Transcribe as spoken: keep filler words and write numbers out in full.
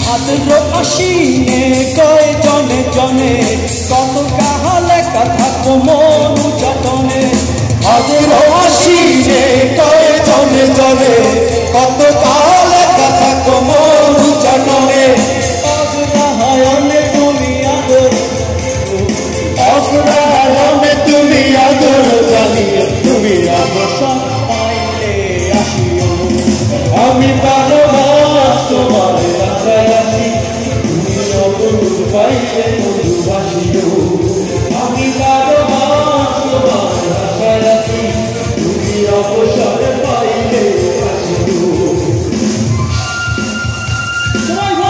ভাদ্র আশ্বিনে কয় জনে জনে কত কাহালে কথা মরু যতনে ভাদ্র আশ্বিনে কয় জনে জনে কত কাহালে কথা মরু যতনে অগ্রহায়ণে তুমি আদর অগ্রহায়ণে তুমি আদর জানিয়ে তুমি অবসর পাইলে আসিও আমি প্রাণবাস তোমার আশায় আছি তুমি অবসর পাইলে মধুবাসিও আমি প্রাণবাস তোমার আশায় আছি তুমি অবসর পাইলে আসিও।